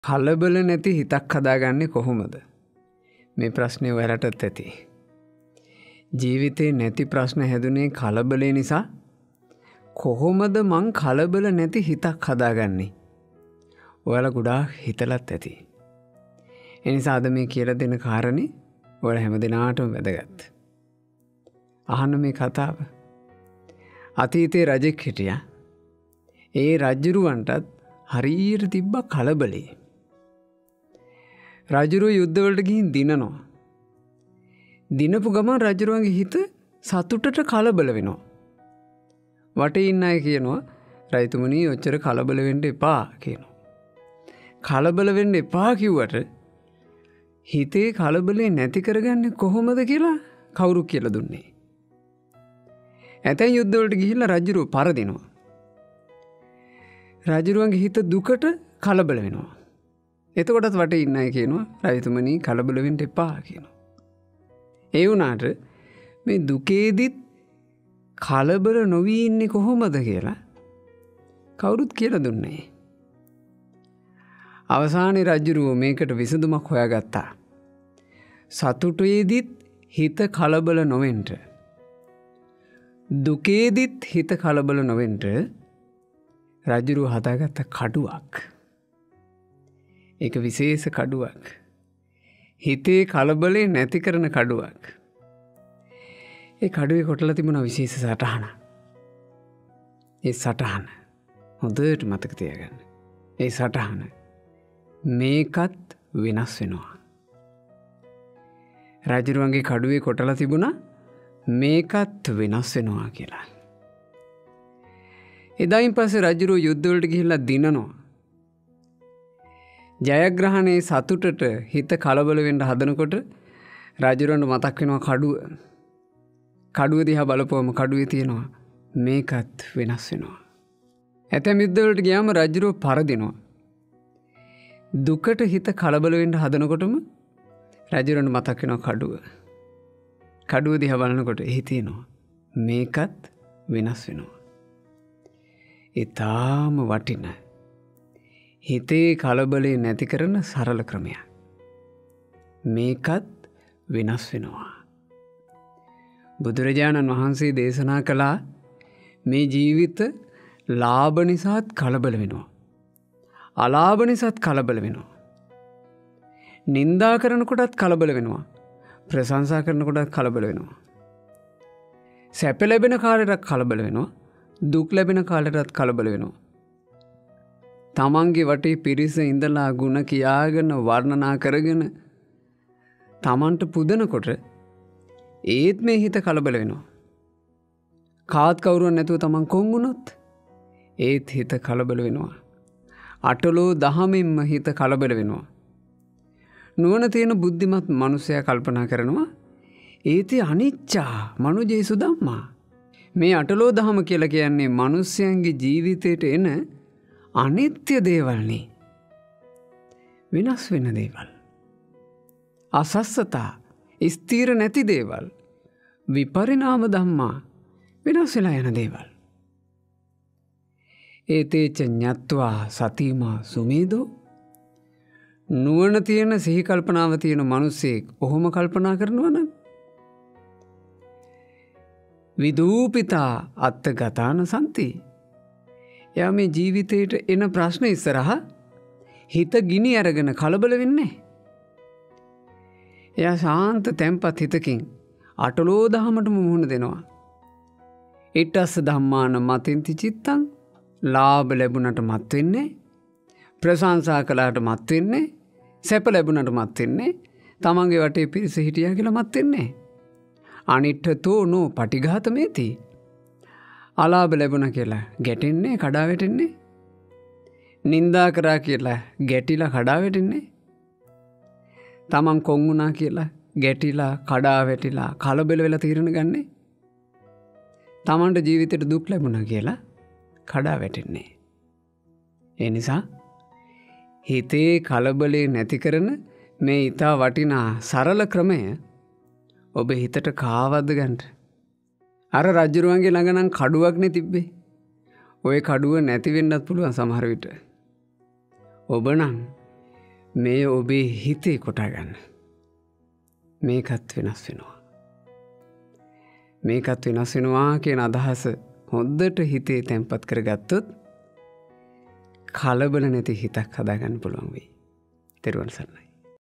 කලබල නැති හිතක් හදාගන්නේ කොහොමද? මේ ප්‍රශ්නේ ඔයාලටත් ඇති. ජීවිතේ නැති ප්‍රශ්න හැදුනේ කලබලේ නිසා. කොහොමද මං කලබල නැති හිතක් හදාගන්නේ? ඔයාලා ගොඩාක් හිතලත් ඇති. ඒ නිසා අද මේ කියලා දෙන කාරණේ ඔයාලා හැමදෙනාටම වැදගත්. අහන්න මේ කතාව. අතීතේ රජෙක් හිටියා. ඒ රජුරවන්ටත් හරියට තිබ්බ කලබලේ. රජුරු යුද්ධවලට ගිහින් දිනනවා. දිනපු ගමන් රජුරුවන්ගේ හිත සතුටට කලබල වෙනවා. වටේ ඉන්න අය කියනවා රජතුමනි ඔච්චර කලබල වෙන්න එපා කියනවා. කලබල වෙන්න එපා කිව්වට හිතේ කලබලේ නැති කරගන්නේ කොහොමද කියලා කවුරු කියලා දුන්නේ? ඇතැම් යුද්ධවලට ගිහිල්ලා රජුරුව පරදිනවා. රජුරුවන්ගේ හිත දුකට කලබල වෙනවා. එතකොටත් වටේ ඉන්න අය කියනවා රජතුමනි කලබල වෙන්න එපා කියනවා. ඒ වුණාට මේ දුකේදිත් කලබල නොවී ඉන්නේ කොහොමද කියලා කවුරුත් කියලා දුන්නේ. අවසානයේ රජුරුව මේකට විසඳුමක් හොයාගත්තා. සතුටේදිත් හිත කලබල නොවෙන්න. දුකේදිත් හිත කලබල නොවෙන්න රජුරුව හදාගත්ත කඩුවක්. ඒක විශේෂ කඩුවක්. හිතේ කලබලේ නැති කරන කඩුවක්. ඒ කඩුවේ කොටලා තිබුණා විශේෂ සටහන. ඒ සටහන හොඳට මතක තියාගන්න. ඒ සටහන මේකත් වෙනස් වෙනවා. රජුරුවන්ගේ කඩුවේ කොටලා තිබුණා මේකත් වෙනස් වෙනවා කියලා. එදායින් පස්සේ රජුරුව යුද්ධවලට ගිහිල්ලා දිනනවා. ජයග්‍රහණයේ සතුටට හිත කලබල වෙන්න හදනකොට රජුරවන්ට මතක් වෙනවා කඩුව. කඩුව දිහා බලපුවම කඩුවේ තියෙනවා මේකත් වෙනස් වෙනවා. ඇතැම් යුද්ධවලට ගියාම රජුරව පරදිනවා. දුකට හිත කලබල වෙන්න හදනකොටම රජුරවන්ට මතක් වෙනවා කඩුව. කඩුව දිහා බලනකොට එහි තියෙනවා මේකත් වෙනස් වෙනවා. ඊටාම වටින හිතේ කලබලේ නැති කරන සරල ක්‍රමයක්. මේකත් වෙනස් වෙනවා. බුදුරජාණන් වහන්සේ දේශනා කළා මේ ජීවිත ලාභ නිසාත් කලබල වෙනවා. අලාභ නිසාත් කලබල වෙනවා. නින්දා කරනකොටත් කලබල වෙනවා. ප්‍රශංසා කරනකොටත් කලබල වෙනවා. සැප ලැබෙන කාලයටත් කලබල වෙනවා. දුක් ලැබෙන කාලයටත් කලබල වෙනවා. තමන්ගේ වටේ පිරිස ඉඳලා ගුණ කියාගෙන වර්ණනා කරගෙන තමන්ට පුදනකොට ඒත් මේ හිත කලබල වෙනවා. කාත් කවුරුවත් නැතුව තමන් කොන් වුණොත් ඒත් හිත කලබල වෙනවා. අටලෝ දහමින්ම හිත කලබල වෙනවා. නුවණ තියෙන බුද්ධිමත් මනුස්සයා කල්පනා කරනවා ඒති අනිච්චා මනුජේසු ධම්මා. මේ අටලෝ දහම කියලා කියන්නේ මනුස්සයන්ගේ ජීවිතයට එන අනිත්‍ය දේවල්නේ. වෙනස් වෙන දේවල්. අසස්සතා ස්ථීර නැති දේවල්. විපරිණාම ධම්මා වෙනස් වෙලා යන දේවල්. ඒතේච ඤත්වා සතිමා සුමේදෝ. නුවණ තියෙන සිහි කල්පනාව තියෙන මිනිස්සෙක් ඔහොම කල්පනා කරනවා නම් විදූපිතා අත්තගතාන සම්ති. එයා මේ ජීවිතේට එන ප්‍රශ්න ඉස්සරහා හිත ගිනි අරගෙන කලබල වෙන්නේ. එයා ශාන්ත තැම්පත් හිතකින් අටලෝ දහමටම මුහුණ දෙනවා. ඊටස්ස ධම්මාන මතින්ති චිත්තං. ලාභ ලැබුණට මත් වෙන්නේ. ප්‍රශංසා කළාට මත් වෙන්නේ. සැප ලැබුණට මත් වෙන්නේ. තමන්ගේ වටේ පිරිස හිටියා කියලා මත් වෙන්නේ. අනිට්ඨතෝ නෝ පටිඝාතමේති. අලාභ ලැබුණ කියලා ගැටෙන්නේ කඩා වැටෙන්නේ. නින්දා කරා කියලා ගැටිලා කඩා වැටෙන්නේ. තමන් කොන් වුණා කියලා ගැටිලා කඩා වැටිලා කලබල වෙලා තීරණ ගන්නෙ. තමන්ට ජීවිතේට දුක් ලැබුණා කියලා කඩා වැටෙන්නේ. ඒ නිසා හිතේ කලබලේ නැති කරන මේ ඊටා වටිනා සරල ක්‍රමය ඔබ හිතට කාවද්ද ගන්න. අර රජුරුවන්ගේ ළඟ නම් කඩුවක්නේ තිබ්බේ. ওই කඩුව නැති වෙන්නත් පුළුවන් සමහර විට. ඔබ නම් මේ ඔබේ හිතේ කොටාගන්න. මේකත් වෙනස් වෙනවා. මේකත් වෙනස් වෙනවා කියන අදහස හොඳට හිතේ තැන්පත් කරගත්තොත් කලබල නැති හිතක් හදාගන්න පුළුවන් වෙයි. තෙරුවන් සරණයි.